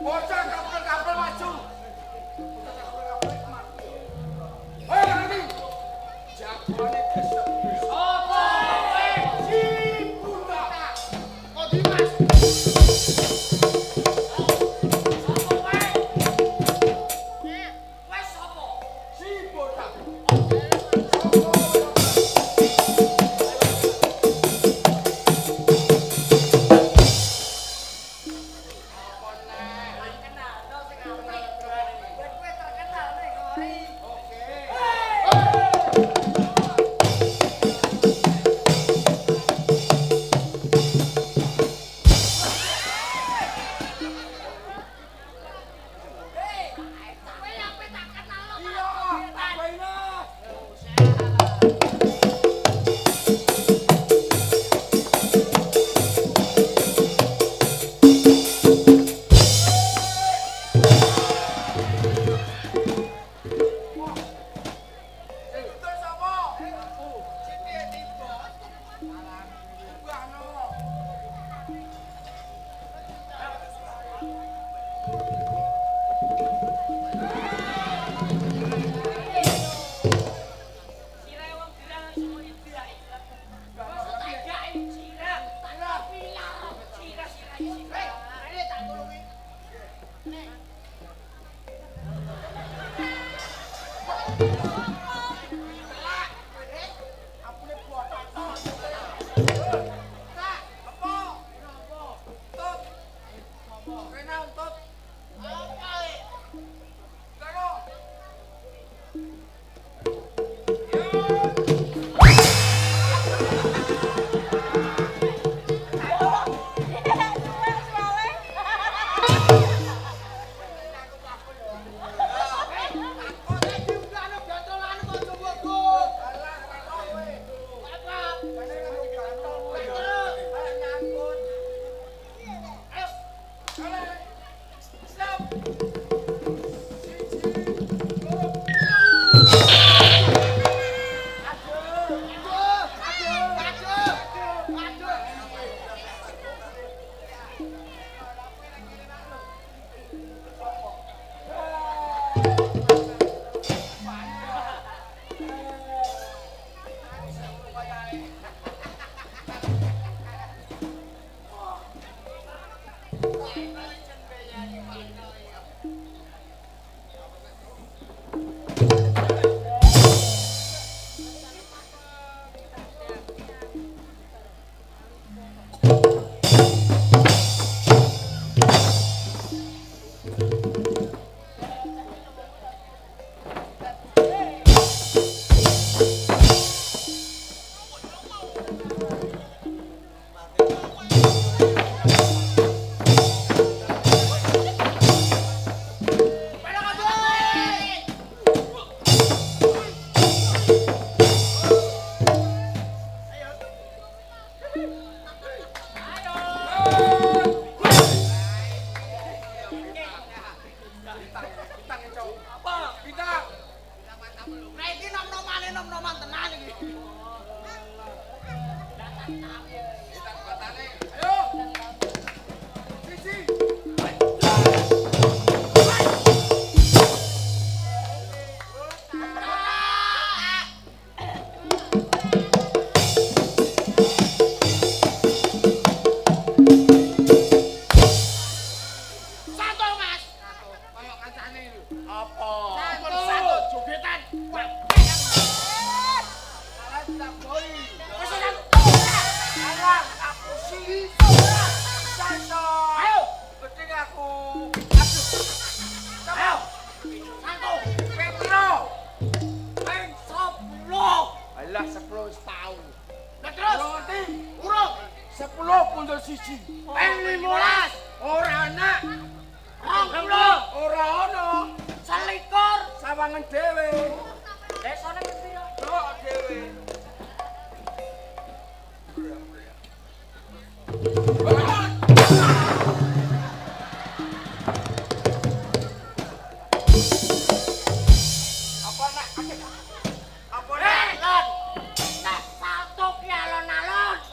Bocah kapel-kapel maju. Hei, Rani. Jagoane gesek. Apa? Si budak. Kok Dimas?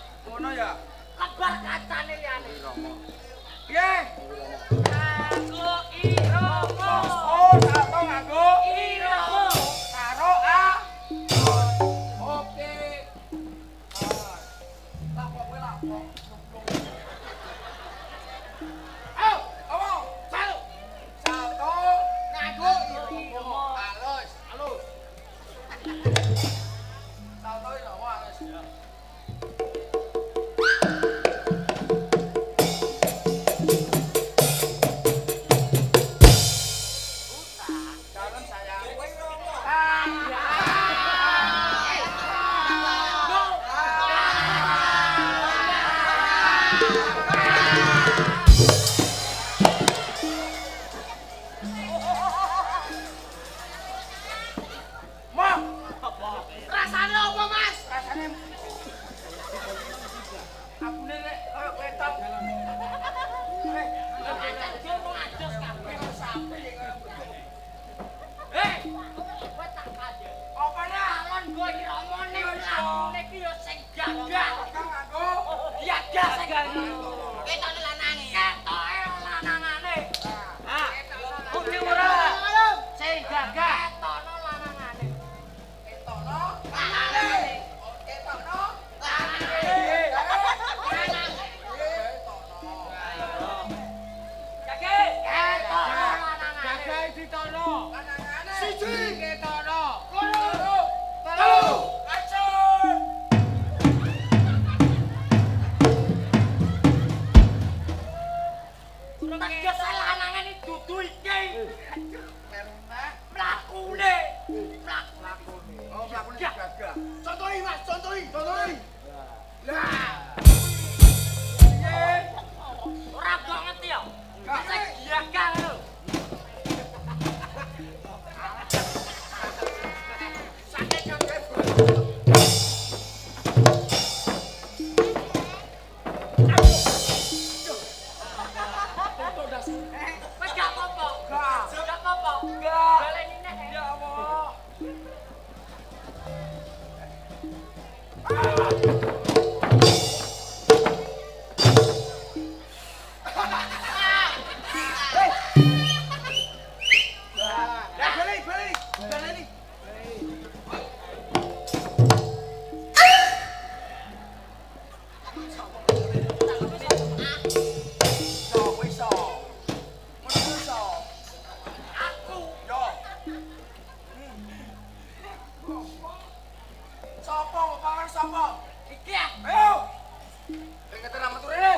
Kebar kacane liyane. Nggih. Aku Ditara. Lanangane. Siji. Ditara. Loro. Telu. Action. Tegas lanangan iki dudu iki. Mlakune. Mlakune. Oh, mlakune gagah. Contohi, Mas, contohi. Lah. Piye? Ora kok ngerti ya. Gak. Bisa giagal lho. Sake gagah. Wes gak apa-apa. Gak apa-apa. Gak. Baleni nek. Ya Allah. Balik. So, wis so. Mun so. Aku. Yo. Sopo pamer sopo? Iki ya. Ayo. Ingetin nama turune.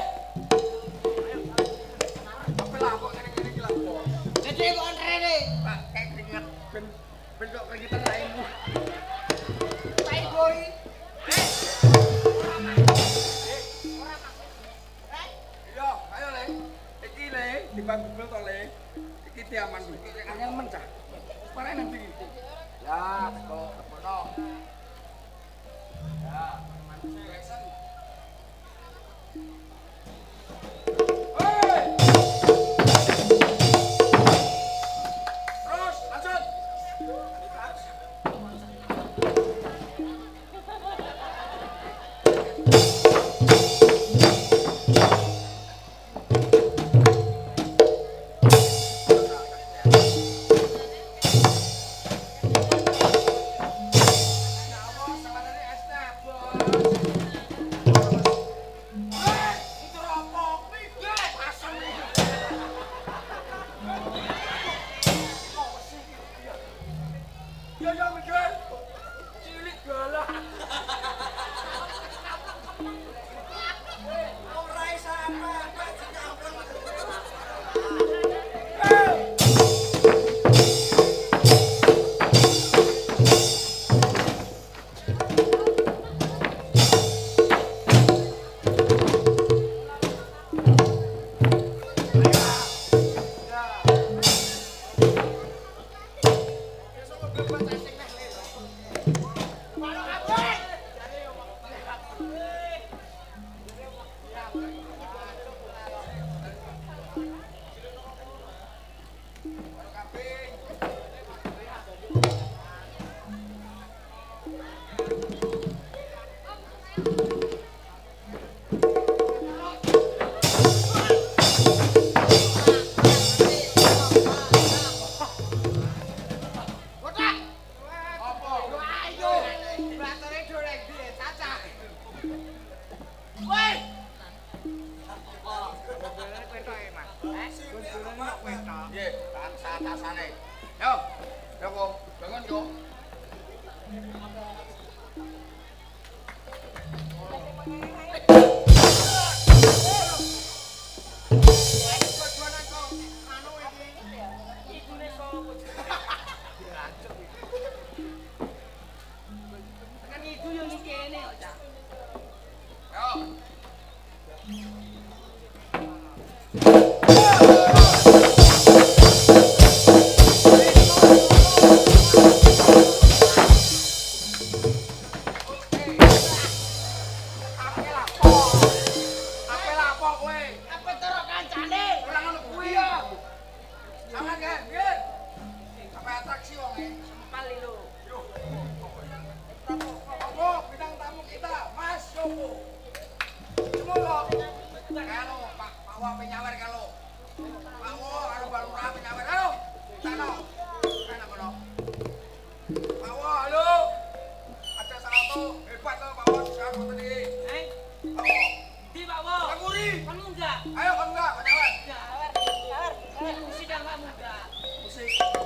Apa lah kok ngene-ngene iki lah kok. Jadi kok rene. Pak, kayak keringet ben kok keringetan raimu. Tai boy. Yo, ayo Le. Iki Le, dibang-bang to Le. Iki diaman dulu. Iki anyar mencah. Parah nanti iki. Ya, kok kepono. Ya, manusia action. Hei! Terus, lanjut. Awas, sama dari Esna, bos. Hei, itu rokok. Mikir, asem nih. Ya, mikir. Cilik galak. Ora sama, Pak Cikampur. Hei! Nggih, tasane. Yo, yo kok, bangun kok. Yo. Ayo, enggak, penyawar. Musik dan enggak muda. Musik.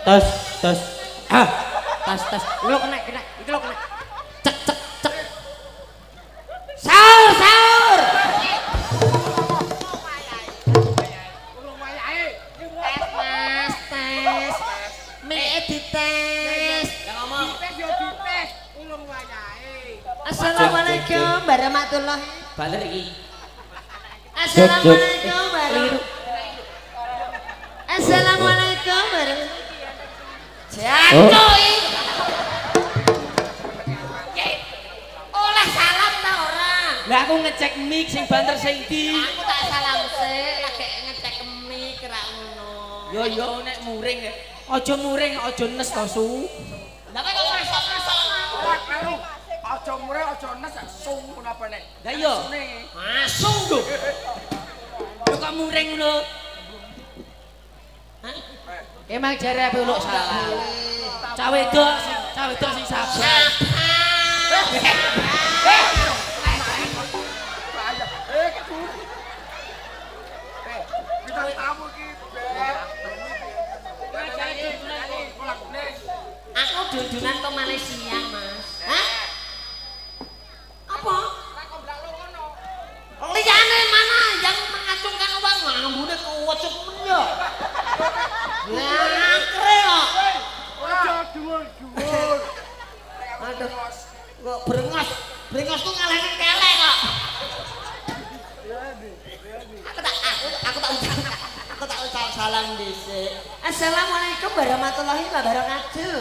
tes tes ah tes tes iki lho kena iki lho kena cek cek cek sahur sahur Ulung wayahe. tes mas tes mie dites Yang ngomong. Dites yo dites. Ulung wayahe. assalamualaikum warahmatullahi baler iki assalamualaikum warahmatullahi assalamualaikum warahmatullahi jatuh oleh salam ta ora lah aku ngecek mic sing banter sing ndi aku tak salam sik lagi ngecek mic ra ngono yo nek muring aja muring aja nes to su lha kok masuk-masuk Aja mure aja nes sung menapa nek. Lah iya. Masung lho. Lho kok muring lho. Hah? Emang jare ape uluk salah. Cah wedok sing sabar. Kita tamu ki. Aku dudunan ke Malaysia, Mas. Hah? Apa? Liyane mana yang mengacungkan uang ngambune kuwat men yo. Lah kre kok. Aja dhuwur-dhuwur. Aduh. Kok brengos. Brengos ku ngalahke kelek kok. Aku tak ucap salam dhisik. Assalamualaikum warahmatullahi wabarakatuh.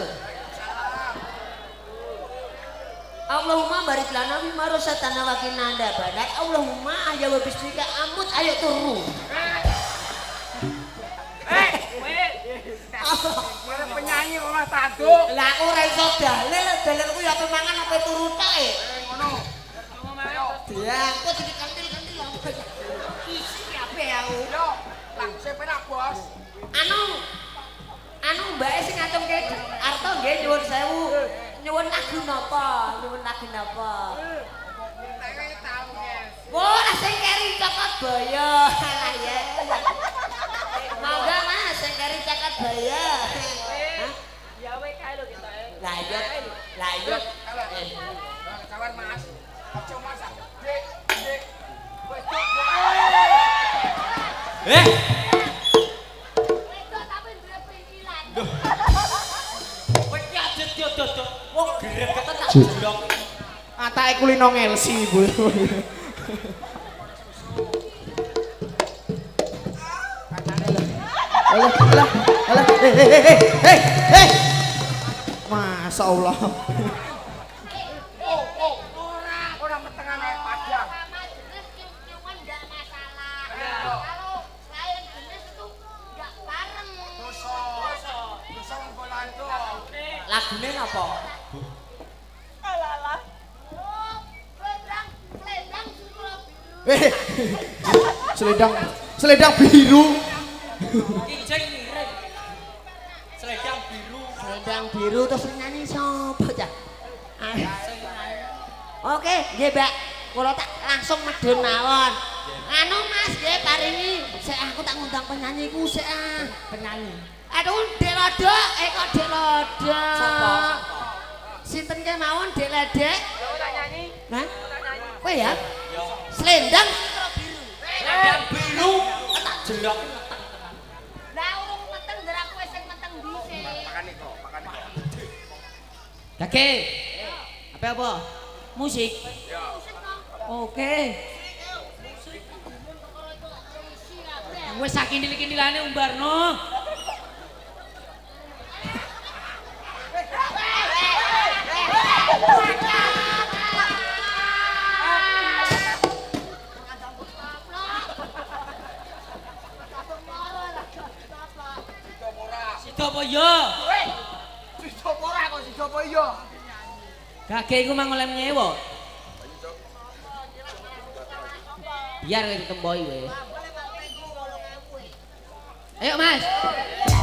Allahumma barik lana fi ma rasatana wa qina adzabannar. Allahumma ayya wa bismika amut ayo turu. Kowe penyanyi ora tanduk. Lah aku ora iso dalil, dalilku ya ape mangan ape turu tok e. Ngono. Ya, kok dikantil-kantil apa. Isi ape aku. Yo, lah sepenak bos. Anu mbake sing ngacungke arto nggih nyuwun sewu. Nyuwun lagu napa? Nyuwun lagu napa? Tewe tau yes. Wah, sing keri cokot boyo. Lah ya. Monggo Mas, sing keri cokot boyo. Hah? Ya we kae lho kita. Lah iya. Lah iya. Kawan Mas. Aja masak. Dik, dik. Wedok. Wedok tapi duwe pringkilan. Kowe iki aja dodok. Wong gregetan tak jlok. Atake kulino ngelsi, Bu. Alah. Hei. Masya Allah. Ora metengane padang. Sama jenis cium-ciuman enggak masalah. Kalau lain jenis itu enggak bareng. Dosa bola itu. Lagune napa? Alalah. Oh, selendang sutra biru. Selendang biru. Kijeng mirip. Selendang biru terus nyanyi sapa cah? Oke, nggih Mbak. Kula tak langsung medhun mawon. Anu Mas, nggih paringi. Sik aku tak ngundang penyanyiku sik ah. Penyanyi. Aduh, Dek Lodok, kok Dek Lodok. Sapa? Sinten ke mawon Dek Ledek? Yo tak nyanyi. Hah? Tak nyanyi. Kowe ya? Selendang biru. Selendang biru. Tak jelok. Lah urung meteng ndara kowe sing meteng dhisik. Makan itu. Dake. Apa? Musik. Oke. Wes sakindil-kindilane umbarno. Sido apa ya? Sido ora kok sido apa iya? Gage iku mang oleh nyewa. Biar ditemboi we. Ayo Mas.